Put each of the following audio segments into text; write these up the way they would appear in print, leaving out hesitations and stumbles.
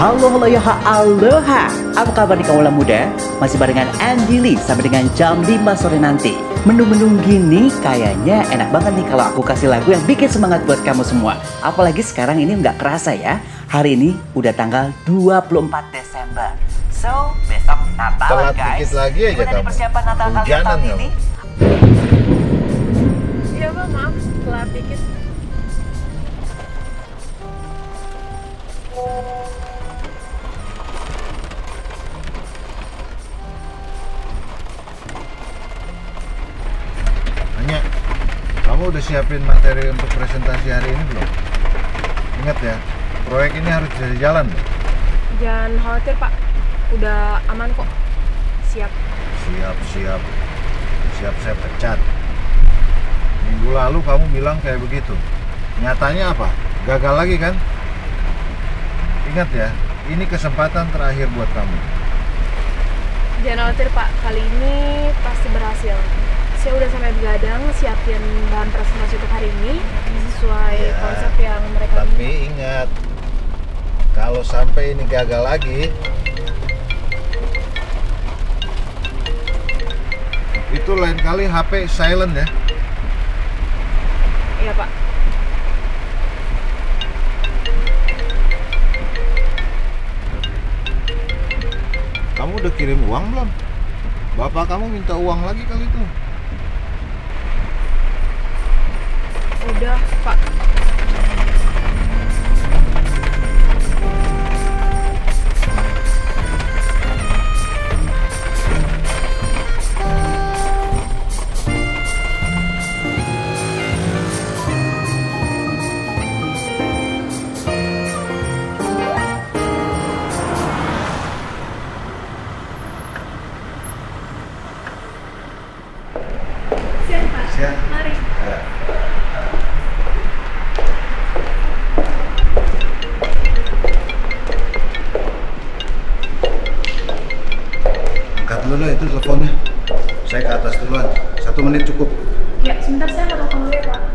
Halo ya aloha. Apa kabar nih kaula muda? Masih barengan Andy Lee sampai dengan jam 5 sore nanti. Mendung-mendung gini kayaknya enak banget nih kalau aku kasih lagu yang bikin semangat buat kamu semua. Apalagi sekarang ini nggak kerasa ya. Hari ini udah tanggal 24 Desember. So, besok Natal telat guys. Dikit lagi aja gimana kamu. persiapan Natal kalian Hujanan tahun kamu. ini? Iya bang, maaf telat dikit. Nanya, kamu udah siapin materi untuk presentasi hari ini belum? Ingat ya, proyek ini harus jadi jalan. Jangan khawatir pak, udah aman kok. Siap. Siap saya pecat. Minggu lalu kamu bilang kayak begitu. Nyatanya apa? Gagal lagi kan? Ingat ya, ini kesempatan terakhir buat kamu. Jangan khawatir pak, kali ini pasti berhasil. Saya udah sampai begadang siapin bahan presentasi untuk hari ini sesuai Ya, konsep yang mereka Tapi minta. ingat, kalau sampai ini gagal lagi, itu lain kali HP silent ya. Iya pak. Kamu udah kirim uang belum? Bapak kamu minta uang lagi kali itu. Udah pak. Siap pak. Siap. Mari. Angkat dulu itu teleponnya. Saya ke atas duluan. 1 menit cukup. Ya sebentar saya mau telepon dulu ya pak.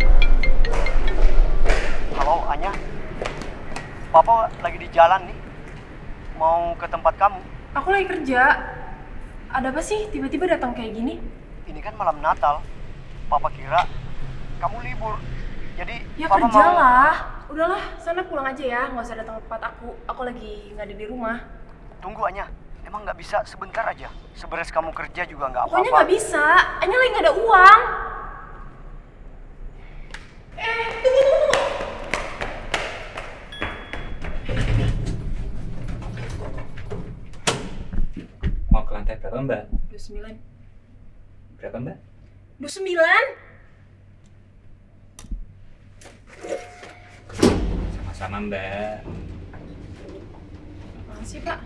Halo, Anya. Papa lagi di jalan nih. Mau ke tempat kamu. Aku lagi kerja. Ada apa sih tiba-tiba datang kayak gini? Ini kan malam Natal. Papa kira kamu libur. Jadi Ya Papa kerja mau... lah. Udahlah, sana pulang aja ya. Nggak usah datang ke tempat aku. Aku lagi nggak ada di rumah. Tunggu, Anya. Emang nggak bisa sebentar aja? Seberes kamu kerja juga nggak Pokoknya apa-apa. nggak bisa. Anya lagi nggak ada uang. Tunggu. Mau ke lantai berapa mbak? 29. Berapa mbak? 29? Sama-sama mbak. Makasih pak.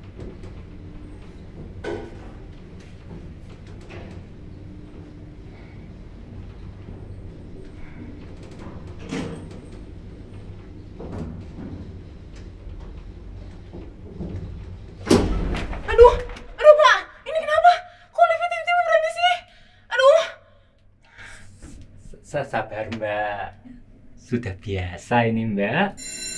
Aduh pak, ini kenapa? Kok liftnya tiba-tiba berhenti sih? Aduh. Sabar mbak. Sudah biasa ini mbak.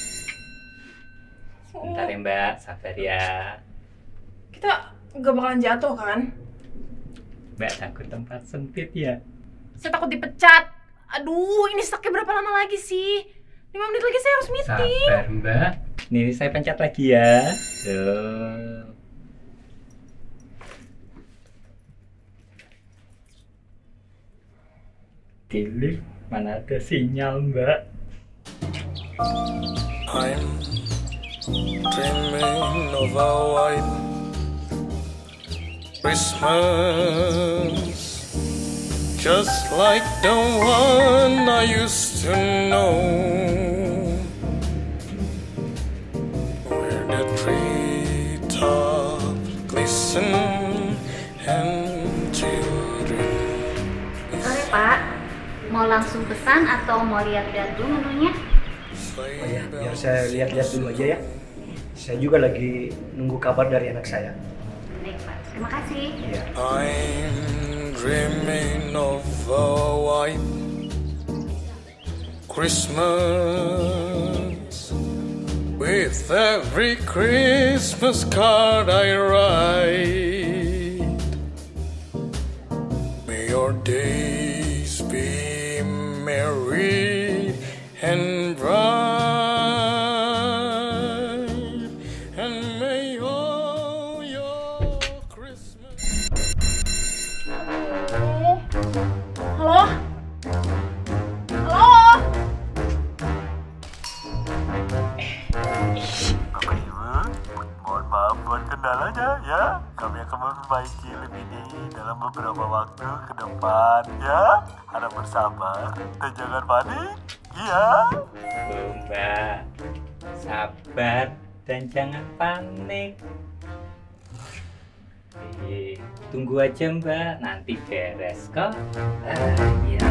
Bentar ya mbak, sabar ya. Kita nggak bakalan jatuh kan? Mbak takut tempat sempit ya? Saya takut dipecat. Aduh, ini stucknya berapa lama lagi sih? 5 menit lagi saya harus meeting. Sabar mbak. Nih saya pencet lagi ya. Tuh. Di lift mana ada sinyal mbak? I'm dreaming of a white Christmas, just like the one I used to know, where the treetops glisten and children. Sore Pak, mau langsung pesan atau mau lihat-lihat dulu menunya? Oh ya, biar saya lihat-lihat dulu aja ya. Saya juga lagi nunggu kabar dari anak saya. Baik Pak, terima kasih. Iya. I'm dreaming of a white Christmas with every Christmas card I write. May your days be merry and bright, and may all your Christmas. Halo? Halo? Mohon maaf buat kendalanya ya. Kami akan memperbaiki lebih dalam beberapa waktu ke depan ya. Harap bersabar dan jangan panik. Iya. Mbak, sabar dan jangan panik. Tunggu aja Mbak, nanti beres kok. Iya.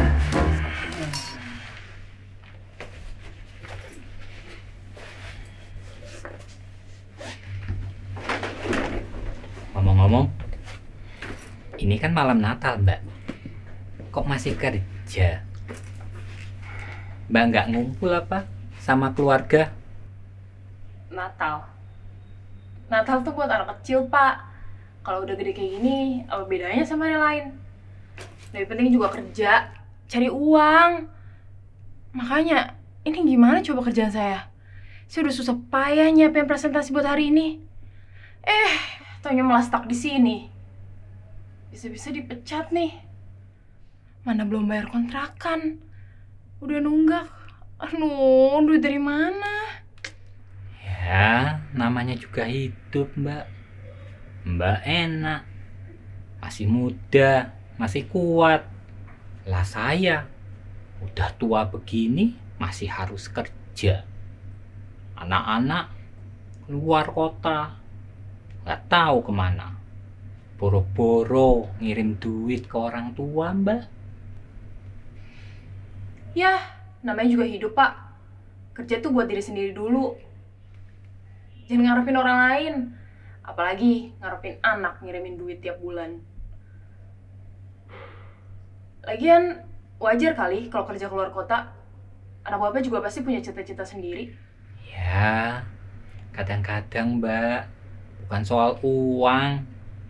Ngomong-ngomong, ini kan malam Natal Mbak. Kok masih kerja? Mbak nggak ngumpul apa sama keluarga? Natal tuh buat anak kecil, Pak. Kalau udah gede kayak gini, apa bedanya sama yang lain? Lebih penting juga kerja, cari uang. Makanya, ini gimana coba kerjaan saya? Saya udah susah payah nyiapin presentasi buat hari ini. Taunya malah stuck di sini. Bisa-bisa dipecat nih. Mana belum bayar kontrakan. Udah nunggak. Aduh, duit dari mana? Ya, namanya juga hidup, Mbak. Mbak enak. Masih muda, masih kuat. Lah saya, udah tua begini, masih harus kerja. Anak-anak keluar kota. Nggak tahu kemana. Boro-boro ngirim duit ke orang tua, Mbak. Ya, namanya juga hidup, Pak. Kerja tuh buat diri sendiri dulu. Jangan ngarepin orang lain. Apalagi ngarepin anak ngirimin duit tiap bulan. Lagian, wajar kali kalau kerja keluar kota. Anak bapak juga pasti punya cita-cita sendiri. Ya, kadang-kadang, Mbak. Bukan soal uang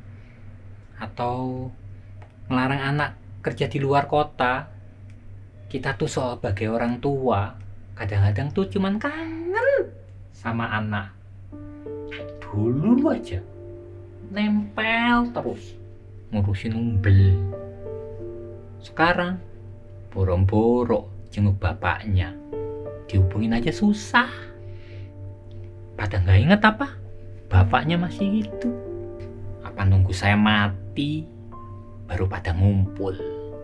atau melarang anak kerja di luar kota. Kita tuh sebagai orang tua kadang-kadang tuh cuman kangen sama anak. Dulu aja nempel terus ngurusin umbel. Sekarang boro-boro jenguk bapaknya, dihubungin aja susah. Pada nggak inget apa? Bapaknya masih hidup. Apa nunggu saya mati baru pada ngumpul?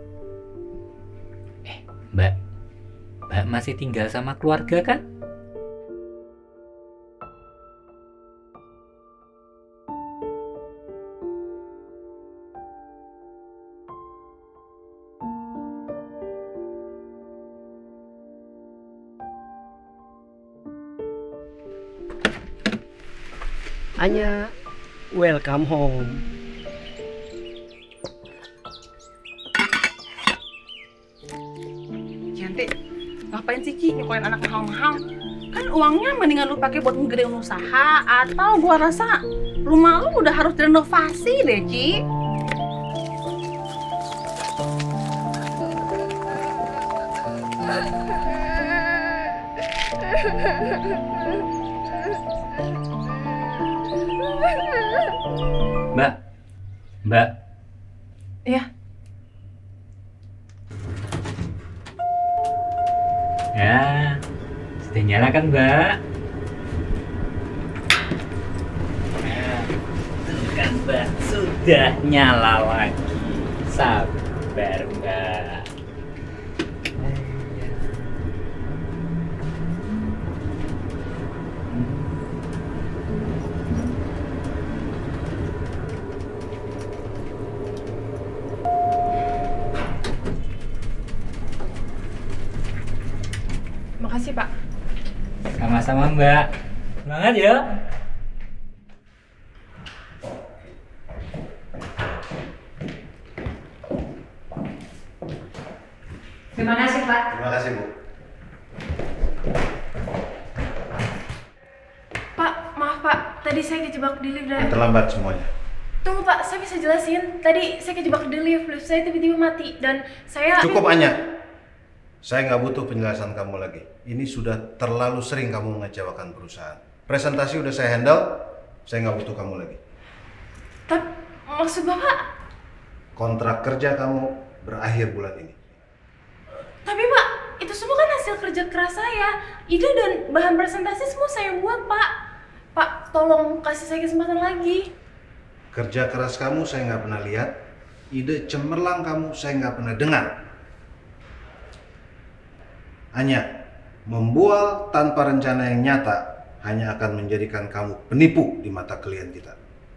Mbak masih tinggal sama keluarga kan? Anya, welcome home. Cantik, ngapain sih Ci nyukain anak mahal-mahal? Kan uangnya mendingan lu pakai buat ngegedein usaha, atau gua rasa rumah lu udah harus direnovasi deh, Ci. Mbak. Iya. Ya, sudah nyala kan, Mbak? Nah, kan, Mbak, sudah nyala lagi. Sabar, Mbak. Makasih, Pak. Sama-sama, Mbak. Semangat ya. Terima kasih, Pak. Terima kasih, Bu. tadi saya kejebak di lift dan... Terlambat semuanya. Tunggu Pak, saya bisa jelasin. Tadi saya kejebak di lift saya tiba-tiba mati dan saya... Cukup Anya. Saya nggak butuh penjelasan kamu lagi. Ini sudah terlalu sering kamu mengecewakan perusahaan. Presentasi udah saya handle, saya nggak butuh kamu lagi. Tapi maksud Bapak? Kontrak kerja kamu berakhir bulan ini. Tapi Pak, itu semua kan hasil kerja keras saya. Ide dan bahan presentasi semua saya buat Pak. Pak, tolong kasih saya kesempatan lagi. Kerja keras kamu saya nggak pernah lihat, ide cemerlang kamu saya nggak pernah dengar. Hanya membual tanpa rencana yang nyata hanya akan menjadikan kamu penipu di mata klien kita.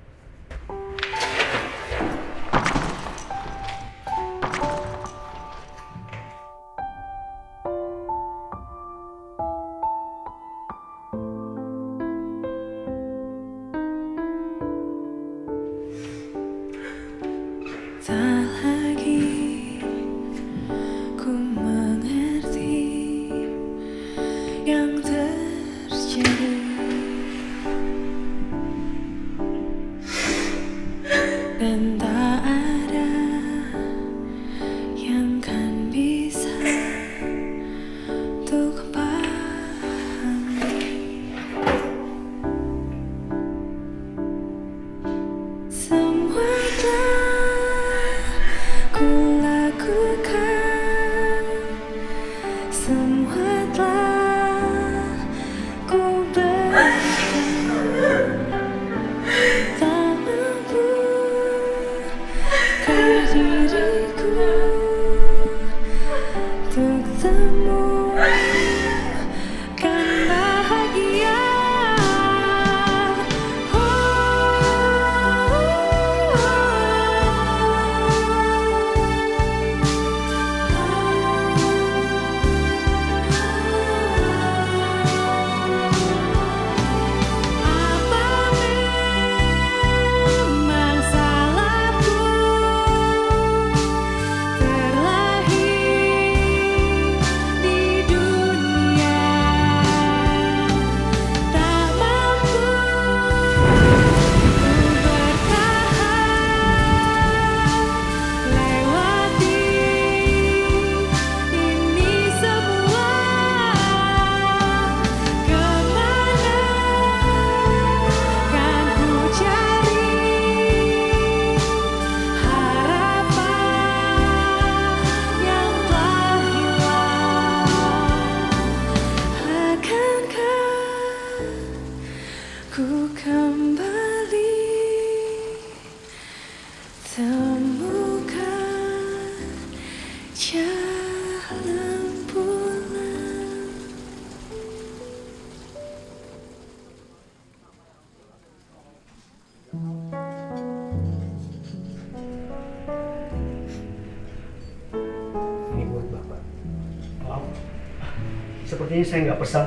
Sepertinya saya nggak pesan.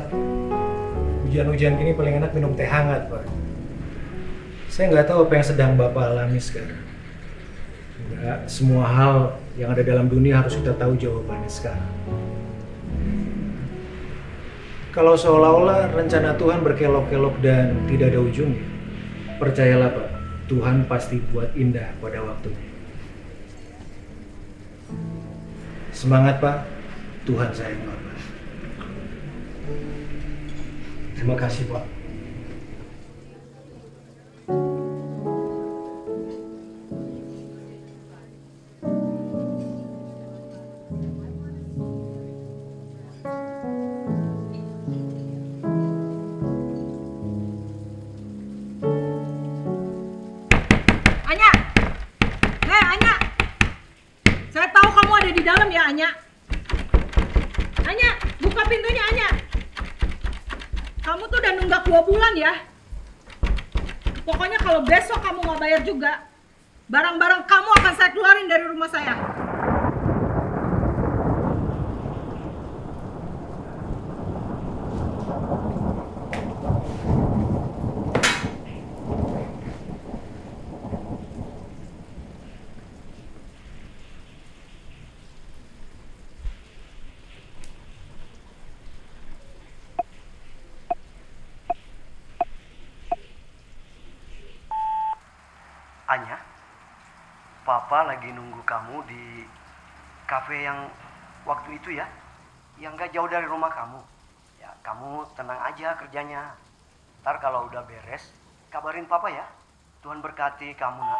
Hujan-hujan gini paling enak minum teh hangat, Pak. Saya nggak tahu apa yang sedang Bapak alami sekarang. Nggak semua hal yang ada dalam dunia harus kita tahu jawabannya sekarang. Kalau seolah-olah rencana Tuhan berkelok-kelok dan tidak ada ujungnya, percayalah Pak, Tuhan pasti buat indah pada waktunya. Semangat Pak, Tuhan sayang Bapak. Terima kasih Pak. Anya! Anya! Saya tahu kamu ada di dalam ya, Anya. Anya, buka pintunya, Anya. Kamu tuh udah nunggak 2 bulan ya. Pokoknya kalau besok kamu nggak bayar juga, barang-barang kamu akan saya keluarin dari rumah saya. Anya, Papa lagi nunggu kamu di kafe yang waktu itu ya, yang gak jauh dari rumah kamu. Ya, kamu tenang aja kerjanya. Ntar kalau udah beres, kabarin Papa ya. Tuhan berkati kamu, nak.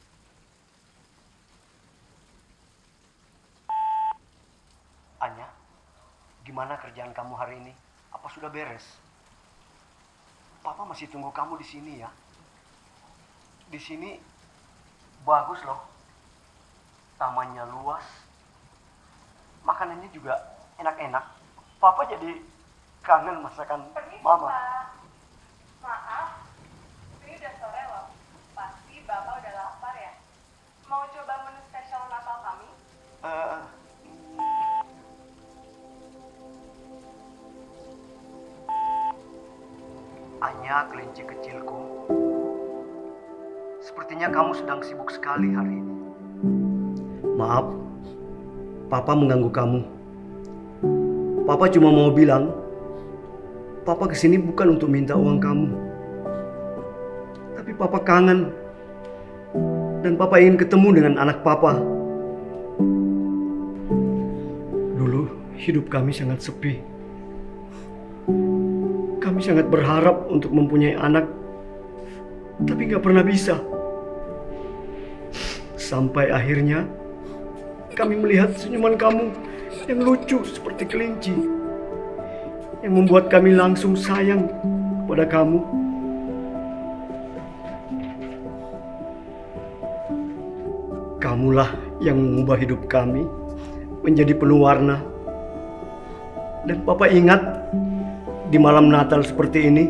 Anya, gimana kerjaan kamu hari ini? Apa sudah beres? Papa masih tunggu kamu di sini ya. Di sini bagus loh. Tamannya luas. Makanannya juga enak-enak. Papa jadi kangen masakan Mama. Maaf, ini udah sore loh. Pasti Bapak udah lapar ya. Mau coba menu spesial Natal kami? Anya, kelinci kecilku. Sepertinya kamu sedang sibuk sekali hari ini. Maaf, Papa mengganggu kamu. Papa cuma mau bilang, Papa kesini bukan untuk minta uang kamu. Tapi Papa kangen. Dan Papa ingin ketemu dengan anak Papa. Dulu hidup kami sangat sepi. Kami sangat berharap untuk mempunyai anak. Tapi gak pernah bisa. Sampai akhirnya kami melihat senyuman kamu yang lucu seperti kelinci, yang membuat kami langsung sayang kepada kamu. Kamulah yang mengubah hidup kami menjadi penuh warna. Dan Papa ingat, di malam Natal seperti ini,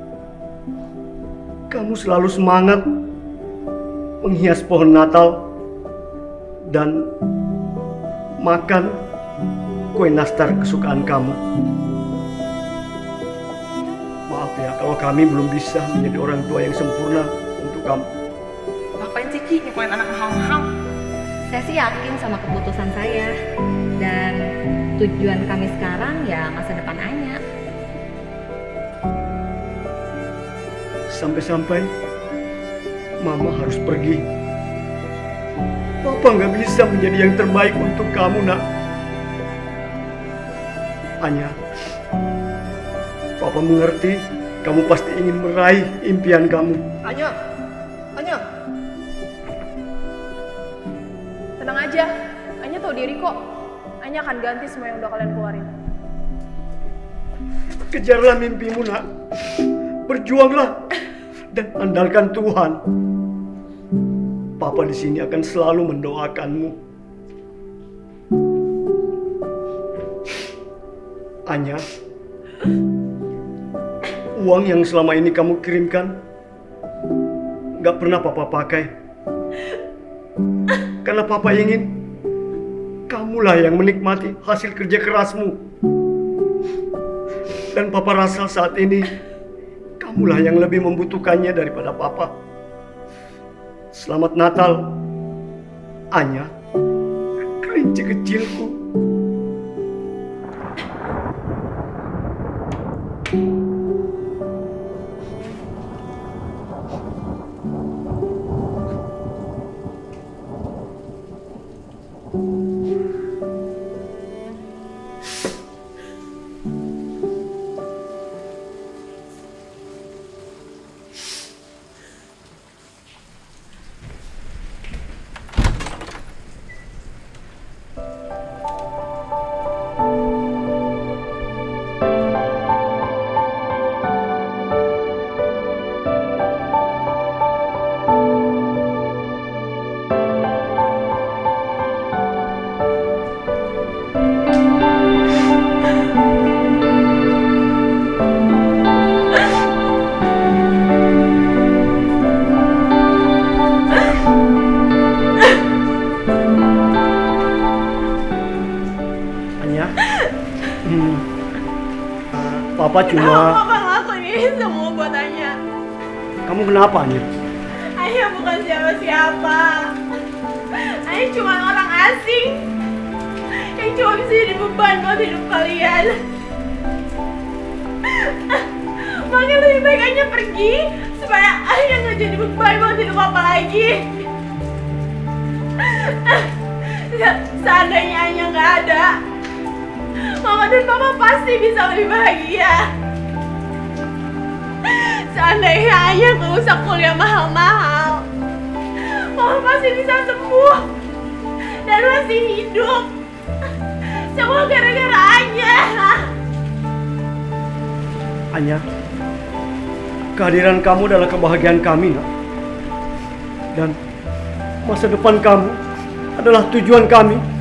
kamu selalu semangat menghias pohon Natal dan makan kue nastar kesukaan kamu. Maaf ya kalau kami belum bisa menjadi orang tua yang sempurna untuk kamu. Ngapain sih Ki nyukain anak hal-hal? Saya sih yakin sama keputusan saya. Dan tujuan kami sekarang ya masa depan Anya. Sampai-sampai Mama harus pergi. Papa nggak bisa menjadi yang terbaik untuk kamu, nak. Anya, Papa mengerti kamu pasti ingin meraih impian kamu. Anya. Tenang aja, Anya tahu diri kok. Anya akan ganti semua yang udah kalian keluarin. Kejarlah mimpimu, nak. Berjuanglah dan andalkan Tuhan. Papa di sini akan selalu mendoakanmu. Anya, uang yang selama ini kamu kirimkan gak pernah Papa pakai. Karena Papa ingin kamulah yang menikmati hasil kerja kerasmu. Dan Papa rasa saat ini kamulah yang lebih membutuhkannya daripada Papa. Selamat Natal, Anya, kelinci kecilku. Papa cuma... Kenapa Papa ngelakuin ini semua buat Anya? Kamu kenapa, Anya? Anya bukan siapa-siapa. Anya cuma orang asing yang cuma bisa jadi beban buat hidup kalian. Makanya lebih baik Anya pergi supaya supaya Anya nggak jadi beban buat hidup Papa lagi. Seandainya Anya nggak ada, Mama dan Papa pasti bisa lebih bahagia. Seandainya Anya nggak usah kuliah mahal-mahal, Mama pasti bisa sembuh dan masih hidup. Semua gara-gara Anya. Anya, kehadiran kamu adalah kebahagiaan kami, nak. Dan masa depan kamu adalah tujuan kami.